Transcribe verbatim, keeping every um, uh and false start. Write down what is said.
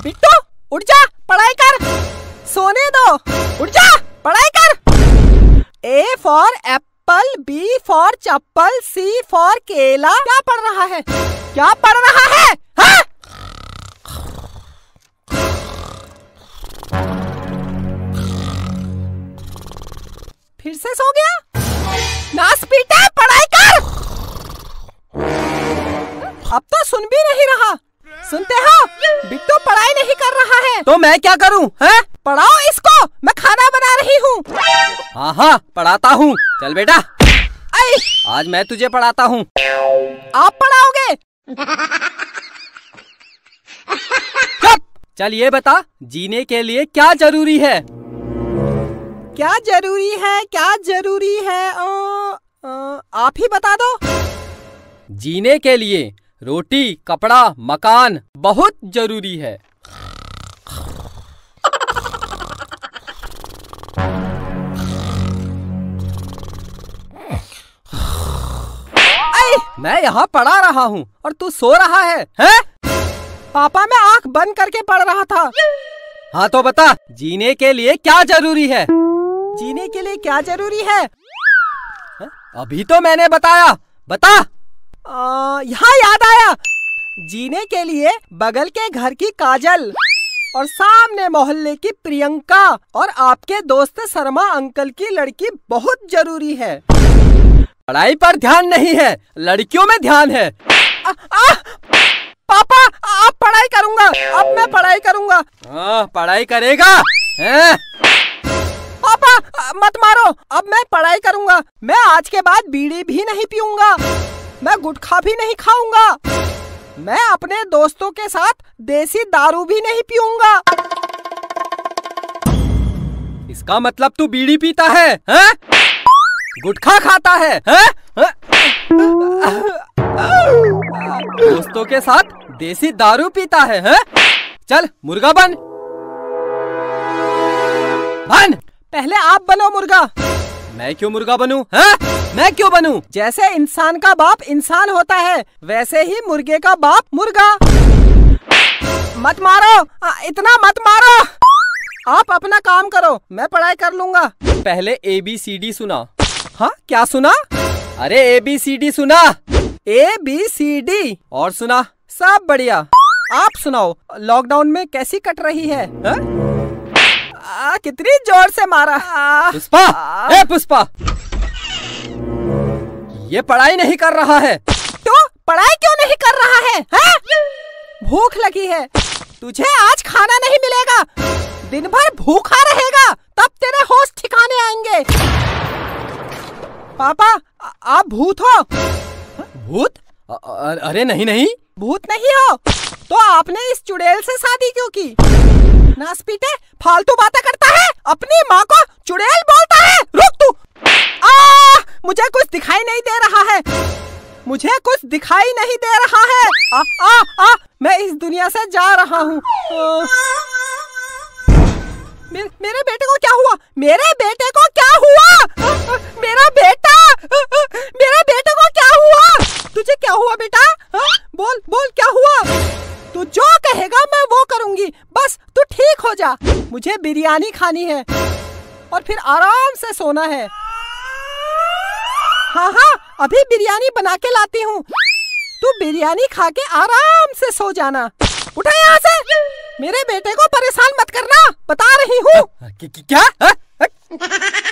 बिट्टू उठ जा, पढ़ाई कर। सोने दो, उठ जा, पढ़ाई कर। A for apple, B for chappal, C for केला। क्या पढ़ रहा है? क्या पढ़ रहा है? हाँ? फिर से सो गया? नास पीटे, पढ़ाई कर। अब तो सुन भी नहीं रहा। सुनते हो? बिट्टू पढ़ाई नहीं कर रहा है। तो मैं क्या करूं? हैं? पढ़ाओ इसको, मैं खाना बना रही हूँ। हाँ हाँ पढ़ाता हूँ। चल बेटा, आज मैं तुझे पढ़ाता हूँ। आप पढ़ाओगे? चल ये बता, जीने के लिए क्या जरूरी है? क्या जरूरी है? क्या जरूरी है? आ, आ, आप ही बता दो। जीने के लिए रोटी, कपड़ा, मकान बहुत जरूरी है। मैं यहाँ पढ़ा रहा हूँ और तू सो रहा है, हैं? पापा मैं आंख बंद करके पढ़ रहा था। हाँ तो बता, जीने के लिए क्या जरूरी है? जीने के लिए क्या जरूरी है? अभी तो मैंने बताया, बता। आ, यहाँ याद आया। जीने के लिए बगल के घर की काजल और सामने मोहल्ले की प्रियंका और आपके दोस्त शर्मा अंकल की लड़की बहुत जरूरी है। पढ़ाई पर ध्यान नहीं है, लड़कियों में ध्यान है। आ, आ, पापा आप पढ़ाई करूँगा, अब मैं पढ़ाई करूँगा। हाँ पढ़ाई करेगा हैं? पापा मत मारो, अब मैं पढ़ाई करूँगा। मैं आज के बाद बीड़ी भी नहीं पीऊंगा, मैं गुटखा भी नहीं खाऊंगा, मैं अपने दोस्तों के साथ देसी दारू भी नहीं पीऊंगा। इसका मतलब तू बीड़ी पीता है, हैं? गुटखा खाता है, हैं? दोस्तों के साथ देसी दारू पीता है, हैं? चल मुर्गा बन। बन। पहले आप बनो मुर्गा। मैं क्यों मुर्गा बनूं? हैं? मैं क्यों बनूं? जैसे इंसान का बाप इंसान होता है, वैसे ही मुर्गे का बाप मुर्गा। मत मारो, इतना मत मारो। आप अपना काम करो, मैं पढ़ाई कर लूंगा। पहले ए बी सी डी सुना। हाँ क्या सुना? अरे ए बी सी डी सुना। ए बी सी डी और सुना। सब बढ़िया। आप सुनाओ, लॉकडाउन में कैसी कट रही है? हा? आ, कितनी जोर से मारा। पुष्पा, ए पुष्पा, ये पढ़ाई नहीं कर रहा है। तो पढ़ाई क्यों नहीं कर रहा है? हा? भूख लगी है, तुझे आज खाना नहीं मिलेगा, दिन भर भूखा रहेगा, तब तेरे होश ठिकाने आएंगे। पापा आप भूत हो? भूत? अरे नहीं नहीं, भूत नहीं हो तो आपने इस चुड़ैल से शादी क्यों की? नासपीटे फालतू बातें करता है, अपनी माँ को चुड़ैल बोलता है। रुक तू। आ, मुझे कुछ दिखाई नहीं दे रहा है, मुझे कुछ दिखाई नहीं दे रहा है। आ, आ, आ, मैं इस दुनिया से जा रहा हूँ। मे, मेरे बेटे को क्या हुआ? मेरे बेटे को क्या हुआ? आ, मेरा बेटा, मेरे बेटे को क्या हुआ? तुझे क्या हुआ बेटा? हा? बोल बोल क्या हुआ? तू जो कहेगा मैं वो करूंगी, बस तू ठीक हो जा। मुझे बिरयानी खानी है और फिर आराम से सोना है। हाँ हाँ अभी बिरयानी बना के लाती हूँ, तू बिरयानी खा के आराम से सो जाना। उठा यहाँ से, मेरे बेटे को परेशान मत करना, बता रही हूँ। क्या?